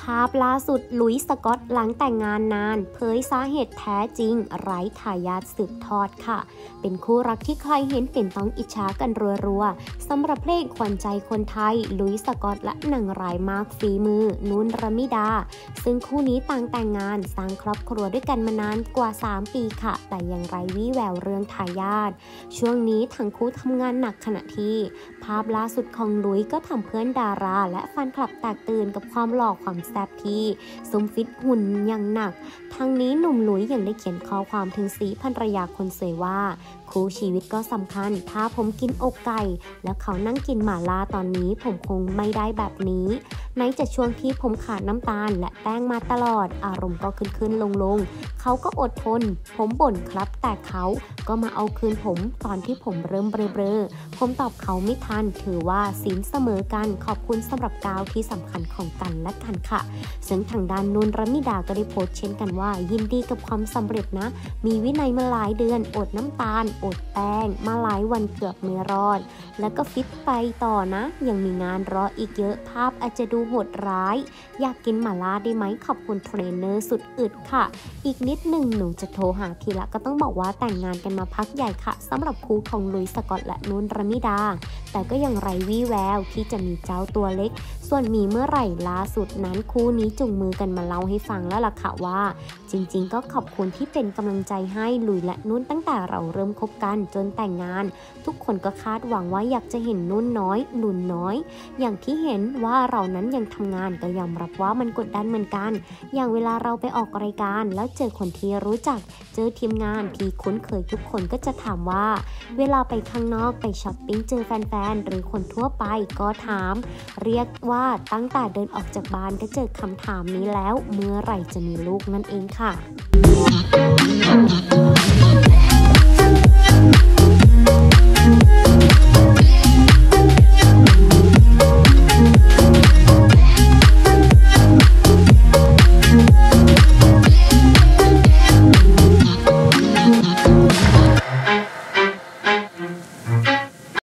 ภาพล่าสุดลุยส์ สก็อตหลังแต่งงานนานเผยสาเหตุแท้จริงไร้ทายาทสืบทอดค่ะเป็นคู่รักที่ใครเห็นเป็นต้องอิจฉากันรัวๆสำหรับเพลงขวัญใจคนไทยลุยส์ สก็อตและนางร้ายมากฝีมือนุ่นรมิดาซึ่งคู่นี้ต่างแต่งงานสร้างครอบครัวด้วยกันมานานกว่า3 ปีค่ะแต่ยังไร้วี่แววเรื่องทายาทช่วงนี้ทั้งคู่ทำงานหนักขณะที่ภาพล่าสุดของลุยก็ทำเพื่อนดาราและแฟนคลับแตกตื่นกับความหล่อความแซ่บที่สมฟิตหุ่นอย่างหนักทั้งนี้หนุ่มลุยยังได้เขียนข้อความถึงสีภรรยาคนสวยว่าคู่ชีวิตก็สำคัญถ้าผมกินอกไก่แล้วเขานั่งกินหม่าล่าตอนนี้ผมคงไม่ได้แบบนี้ไหนจะช่วงที่ผมขาดน้ำตาลและแป้งมาตลอดอารมณ์ก็ขึ้นลงเขาก็อดทนผมบ่นครับแต่เขาก็มาเอาคืนผมตอนที่ผมเริ่มเบลอผมตอบเขาไม่ทันถือว่าศีลเสมอกันขอบคุณสำหรับก้าวที่สำคัญของกันและกันค่ะซึ่งทางด้านนุ่นรมิดาก็ได้โพสต์เช่นกันว่ายินดีกับความสำเร็จนะมีวินัยมาหลายเดือนอดน้ำตาลอดแป้งมาหลายวันเกือบไม่รอดแล้วก็ฟิตไปต่อนะยังมีงานรออีกเยอะภาพอาจจะดูโหดร้ายอยากกินหม่าล่าได้ไหมขอบคุณเทรนเนอร์สุดอึดค่ะอีกนิดหนึ่งหนูจะโทรหาทีละก็ต้องบอกว่าแต่งงานกันมาพักใหญ่ค่ะสำหรับคู่ของลุยส์ สก็อตและนุ่นรมิดาแต่ก็ยังไร้วี่แววที่จะมีเจ้าตัวเล็กส่วนมีเมื่อไหร่ล่าสุดนั้นคู่นี้จุงมือกันมาเล่าให้ฟังแล้วล่ะค่ะว่าจริงๆก็ขอบคุณที่เป็นกำลังใจให้ลุยและนุ่นตั้งแต่เราเริ่มคบกันจนแต่งงานทุกคนก็คาดหวังว่าอยากจะเห็นนุ่นน้อยหนุนน้อยอย่างที่เห็นว่าเรานั้นยังทำงานก็ยอมรับว่ามันกดดันเหมือนกันอย่างเวลาเราไปออกรายการแล้วเจอคนที่รู้จักเจอทีมงานที่คุ้นเคยทุกคนก็จะถามว่าเวลาไปข้างนอกไปช้อปปิ้งเจอแฟนๆหรือคนทั่วไปก็ถามเรียกว่าตั้งแต่เดินออกจากบ้านก็เจอคำถามนี้แล้วเมื่อไหร่จะมีลูกนั่นเองค่ะ